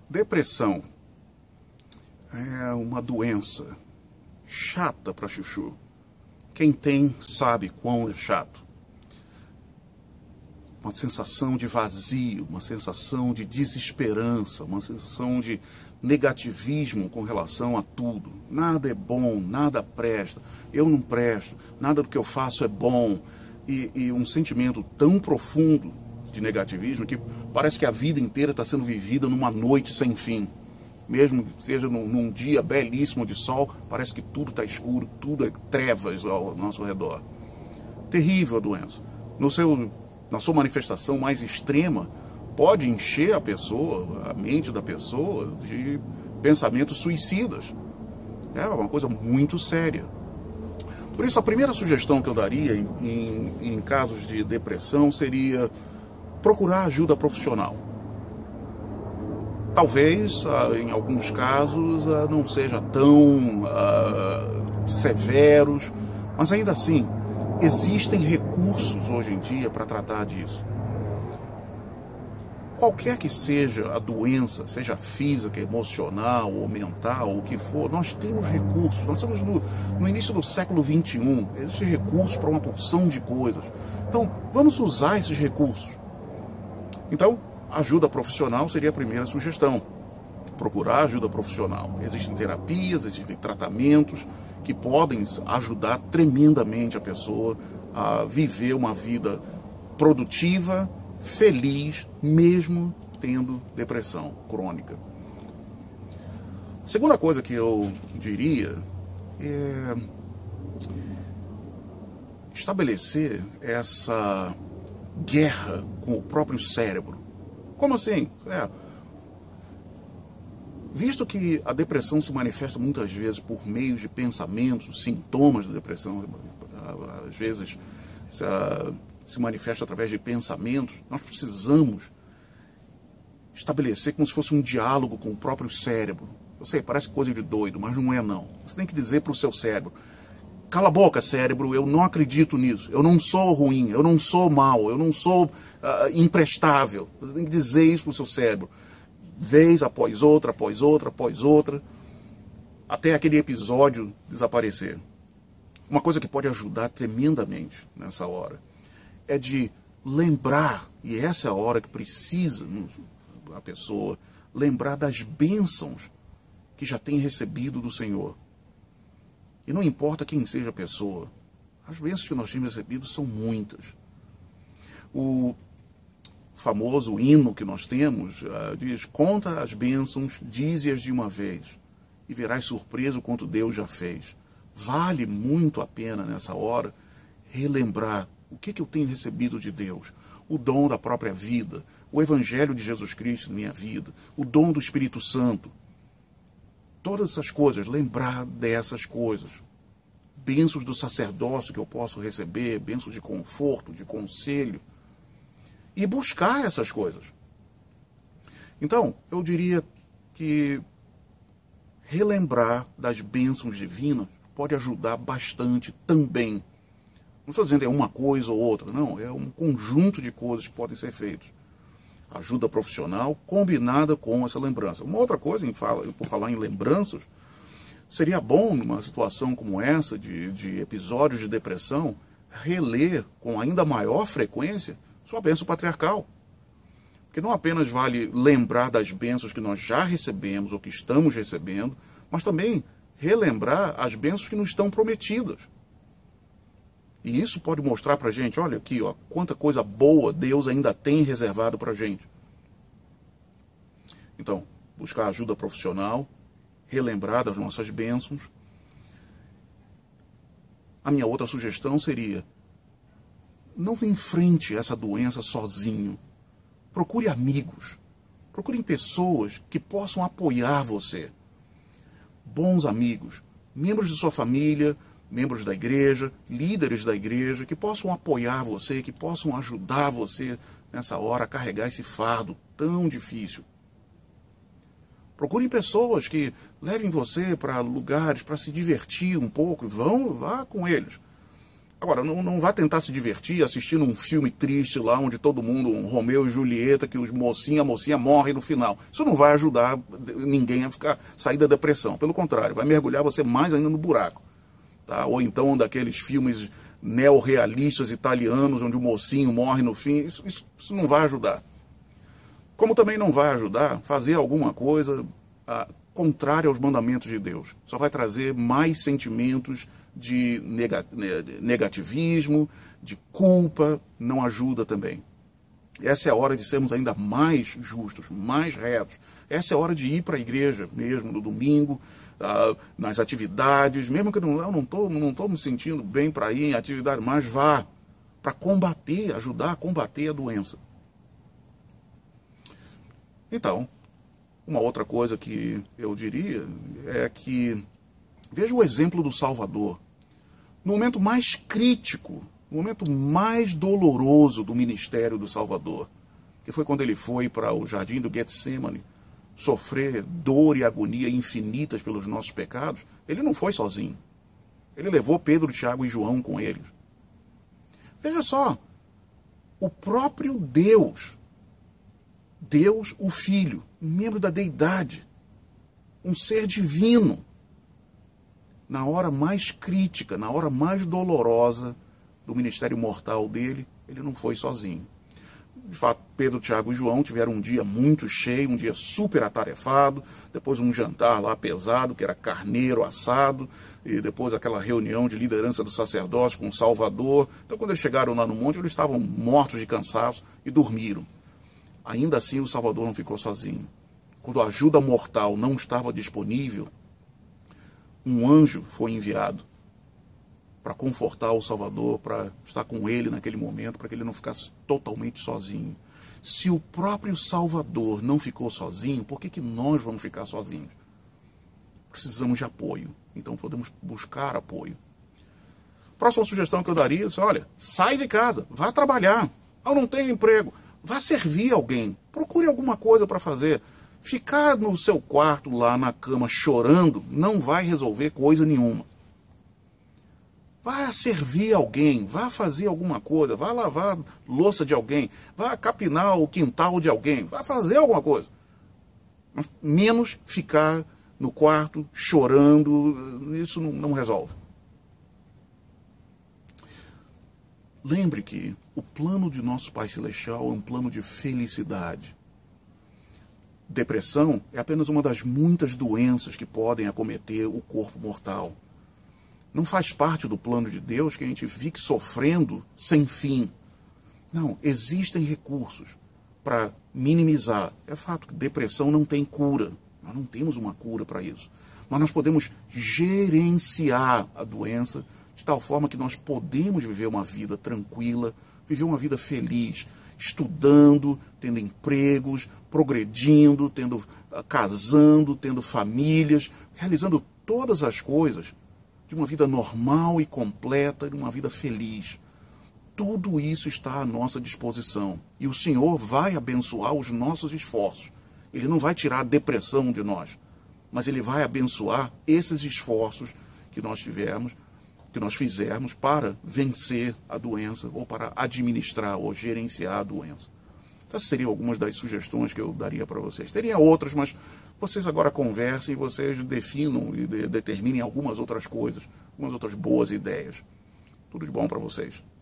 Depressão é uma doença chata para chuchu. Quem tem sabe quão é chato. Uma sensação de vazio, uma sensação de desesperança, uma sensação de negativismo com relação a tudo. Nada é bom, nada presta, eu não presto, nada do que eu faço é bom. E um sentimento tão profundo de negativismo que parece que a vida inteira está sendo vivida numa noite sem fim. Mesmo que seja num dia belíssimo de sol, parece que tudo está escuro, tudo é trevas ao nosso redor. Terrível a doença. Na sua manifestação mais extrema, pode encher a pessoa, a mente da pessoa, de pensamentos suicidas. É uma coisa muito séria. Por isso, a primeira sugestão que eu daria em casos de depressão seria procurar ajuda profissional. Talvez, em alguns casos, não seja tão severos, mas ainda assim, existem recursos hoje em dia para tratar disso. Qualquer que seja a doença, seja física, emocional ou mental, o que for, nós temos recursos. Nós estamos no início do século XXI, existem recursos para uma porção de coisas. Então, vamos usar esses recursos. Então, ajuda profissional seria a primeira sugestão. Procurar ajuda profissional. Existem terapias, existem tratamentos que podem ajudar tremendamente a pessoa a viver uma vida produtiva, feliz, mesmo tendo depressão crônica. A segunda coisa que eu diria é estabelecer essa guerra com o próprio cérebro. Como assim? Visto que a depressão se manifesta muitas vezes por meio de pensamentos, sintomas da depressão, às vezes se manifesta através de pensamentos, nós precisamos estabelecer como se fosse um diálogo com o próprio cérebro. Eu sei, parece coisa de doido, mas não é não. Você tem que dizer para o seu cérebro: cala a boca, cérebro, eu não acredito nisso, eu não sou ruim, eu não sou mau, eu não sou imprestável. Você tem que dizer isso para o seu cérebro, vez após outra, após outra, após outra, até aquele episódio desaparecer. Uma coisa que pode ajudar tremendamente nessa hora é de lembrar, e essa é a hora que precisa a pessoa lembrar das bênçãos que já tem recebido do Senhor. E não importa quem seja a pessoa, as bênçãos que nós temos recebido são muitas. O famoso hino que nós temos diz: conta as bênçãos, dize-as de uma vez, e verás surpreso quanto Deus já fez. Vale muito a pena nessa hora relembrar o que eu tenho recebido de Deus. O dom da própria vida, o Evangelho de Jesus Cristo na minha vida, o dom do Espírito Santo. Todas essas coisas, lembrar dessas coisas. Bênçãos do sacerdócio que eu posso receber, bênçãos de conforto, de conselho. E buscar essas coisas. Então, eu diria que relembrar das bênçãos divinas pode ajudar bastante também. Não estou dizendo é uma coisa ou outra, não. É um conjunto de coisas que podem ser feitas. Ajuda profissional combinada com essa lembrança. Uma outra coisa, por falar em lembranças, seria bom, numa situação como essa, de episódios de depressão, reler com ainda maior frequência sua bênção patriarcal. Porque não apenas vale lembrar das bênçãos que nós já recebemos ou que estamos recebendo, mas também relembrar as bênçãos que nos estão prometidas. E isso pode mostrar para a gente, olha aqui, ó, quanta coisa boa Deus ainda tem reservado para a gente. Então, buscar ajuda profissional, relembrar das nossas bênçãos. A minha outra sugestão seria: não enfrente essa doença sozinho. Procure amigos. Procure pessoas que possam apoiar você. Bons amigos, membros de sua família, membros da igreja, líderes da igreja, que possam apoiar você, que possam ajudar você nessa hora a carregar esse fardo tão difícil. Procurem pessoas que levem você para lugares para se divertir um pouco e vá com eles. Agora, não vá tentar se divertir assistindo um filme triste lá, onde todo mundo, um Romeu e Julieta, que a mocinha morre no final. Isso não vai ajudar ninguém a sair da depressão. Pelo contrário, vai mergulhar você mais ainda no buraco. Tá? Ou então daqueles filmes neorrealistas italianos, onde o mocinho morre no fim. Isso não vai ajudar. Como também não vai ajudar fazer alguma coisa contrária aos mandamentos de Deus. Só vai trazer mais sentimentos de negativismo, de culpa, não ajuda também. Essa é a hora de sermos ainda mais justos, mais retos. Essa é a hora de ir para a igreja mesmo, no domingo, nas atividades, mesmo que eu não estou me sentindo bem para ir em atividade, mas vá para combater, ajudar a combater a doença. Então, uma outra coisa que eu diria é que veja o exemplo do Salvador. No momento mais crítico, no momento mais doloroso do ministério do Salvador, que foi quando ele foi para o jardim do Getsemane, sofrer dor e agonia infinitas pelos nossos pecados, ele não foi sozinho. Ele levou Pedro, Tiago e João com ele. Veja só, o próprio Deus, o Filho, membro da deidade, um ser divino, na hora mais crítica, na hora mais dolorosa do ministério mortal dele, ele não foi sozinho. De fato, Pedro, Tiago e João tiveram um dia muito cheio, um dia super atarefado, depois um jantar lá pesado, que era carneiro assado, e depois aquela reunião de liderança do sacerdócio com o Salvador. Então, quando eles chegaram lá no monte, eles estavam mortos de cansaço e dormiram. Ainda assim, o Salvador não ficou sozinho. Quando a ajuda mortal não estava disponível, um anjo foi enviado para confortar o Salvador, para estar com ele naquele momento, para que ele não ficasse totalmente sozinho. Se o próprio Salvador não ficou sozinho, por que nós vamos ficar sozinhos? Precisamos de apoio, então podemos buscar apoio. Próxima sugestão que eu daria é, olha, sai de casa, vá trabalhar. Não tenho emprego, vá servir alguém, procure alguma coisa para fazer. Ficar no seu quarto lá na cama chorando não vai resolver coisa nenhuma. Vá servir alguém, vá fazer alguma coisa, vá lavar louça de alguém, vá capinar o quintal de alguém, vá fazer alguma coisa. Menos ficar no quarto chorando, isso não resolve. Lembre que o plano de nosso Pai Celestial é um plano de felicidade. Depressão é apenas uma das muitas doenças que podem acometer o corpo mortal. Não faz parte do plano de Deus que a gente fique sofrendo sem fim. Não, existem recursos para minimizar. É fato que depressão não tem cura. Nós não temos uma cura para isso. Mas nós podemos gerenciar a doença de tal forma que nós podemos viver uma vida tranquila, viver uma vida feliz, estudando, tendo empregos, progredindo, casando, tendo famílias, realizando todas as coisas de uma vida normal e completa, de uma vida feliz. Tudo isso está à nossa disposição. E o Senhor vai abençoar os nossos esforços. Ele não vai tirar a depressão de nós, mas Ele vai abençoar esses esforços que nós fizermos para vencer a doença ou para administrar ou gerenciar a doença. Essas seriam algumas das sugestões que eu daria para vocês. Teria outras, mas vocês agora conversem e vocês definam e determinem algumas outras coisas, algumas outras boas ideias. Tudo de bom para vocês.